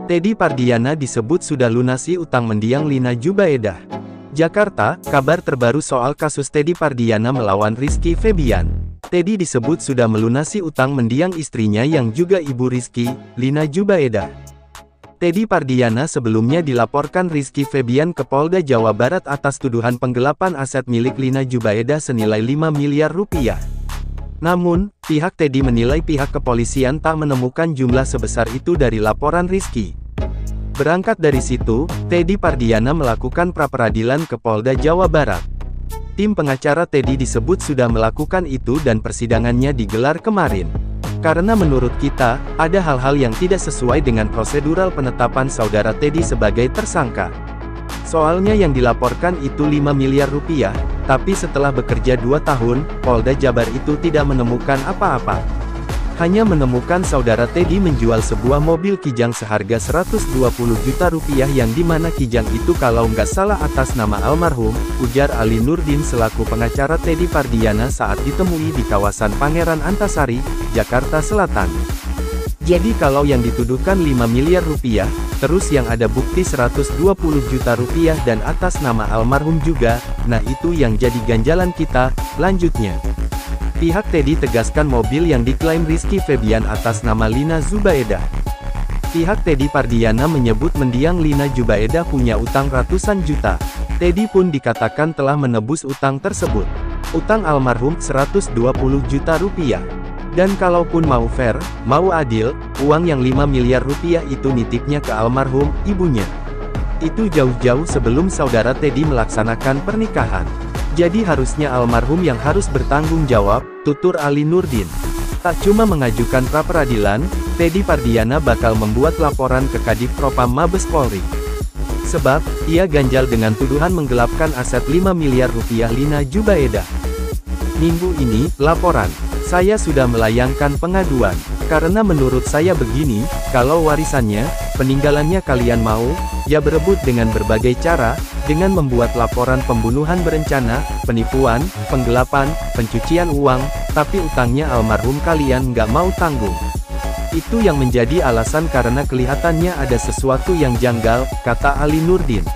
Teddy Pardiana disebut sudah lunasi utang mendiang Lina Jubaedah. Jakarta, kabar terbaru soal kasus Teddy Pardiana melawan Rizky Febian. Teddy disebut sudah melunasi utang mendiang istrinya yang juga ibu Rizky, Lina Jubaedah. Teddy Pardiana sebelumnya dilaporkan Rizky Febian ke Polda Jawa Barat atas tuduhan penggelapan aset milik Lina Jubaedah senilai 5 miliar rupiah. Namun, pihak Teddy menilai pihak kepolisian tak menemukan jumlah sebesar itu dari laporan Rizky. Berangkat dari situ, Teddy Pardiana melakukan pra-peradilan ke Polda Jawa Barat. Tim pengacara Teddy disebut sudah melakukan itu dan persidangannya digelar kemarin. Karena menurut kita, ada hal-hal yang tidak sesuai dengan prosedural penetapan saudara Teddy sebagai tersangka. Soalnya yang dilaporkan itu 5 miliar rupiah, tapi setelah bekerja 2 tahun, Polda Jabar itu tidak menemukan apa-apa. Hanya menemukan saudara Teddy menjual sebuah mobil Kijang seharga 120 juta rupiah yang dimana Kijang itu kalau nggak salah atas nama almarhum, ujar Ali Nurdin selaku pengacara Teddy Pardiana saat ditemui di kawasan Pangeran Antasari, Jakarta Selatan. Jadi kalau yang dituduhkan 5 miliar rupiah, terus yang ada bukti 120 juta rupiah dan atas nama almarhum juga, nah itu yang jadi ganjalan kita. Lanjutnya, pihak Teddy tegaskan mobil yang diklaim Rizky Febian atas nama Lina Jubaedah. Pihak Teddy Pardiana menyebut mendiang Lina Jubaedah punya utang ratusan juta. Teddy pun dikatakan telah menebus utang tersebut. Utang almarhum 120 juta rupiah. Dan kalaupun mau fair, mau adil, uang yang 5 miliar rupiah itu nitipnya ke almarhum, ibunya. Itu jauh-jauh sebelum saudara Teddy melaksanakan pernikahan. Jadi harusnya almarhum yang harus bertanggung jawab, tutur Ali Nurdin. Tak cuma mengajukan pra-peradilan, Teddy Pardiana bakal membuat laporan ke Kadif Propam Mabes Polri. Sebab, ia ganjal dengan tuduhan menggelapkan aset 5 miliar rupiah Lina Jubaedah. Minggu ini, laporan. Saya sudah melayangkan pengaduan. Karena menurut saya begini, kalau warisannya, peninggalannya kalian mau, ya berebut dengan berbagai cara, dengan membuat laporan pembunuhan berencana, penipuan, penggelapan, pencucian uang, tapi utangnya almarhum kalian nggak mau tanggung. Itu yang menjadi alasan karena kelihatannya ada sesuatu yang janggal, kata Ali Nurdin.